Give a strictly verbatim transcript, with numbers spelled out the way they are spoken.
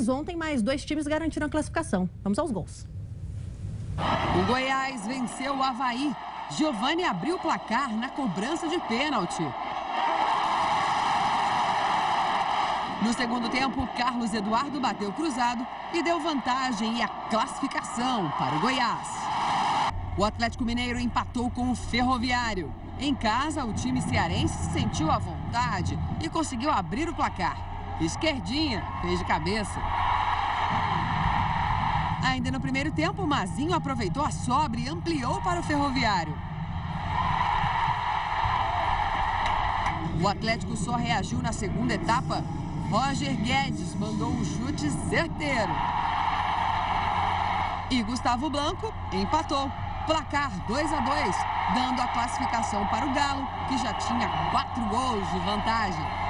finais ontem, mas dois times garantiram a classificação. Vamos aos gols. O Goiás venceu o Avaí. Giovani abriu o placar na cobrança de pênalti. No segundo tempo, Carlos Eduardo bateu cruzado e deu vantagem e a classificação para o Goiás. O Atlético Mineiro empatou com o Ferroviário. Em casa, o time cearense se sentiu à vontade e conseguiu abrir o placar. Esquerdinha fez de cabeça. Ainda no primeiro tempo, o Mazinho aproveitou a sobra e ampliou para o Ferroviário. O Atlético só reagiu na segunda etapa. Roger Guedes mandou um chute certeiro. E Gustavo Blanco empatou. Placar dois a dois, dando a classificação para o Galo, que já tinha quatro gols de vantagem.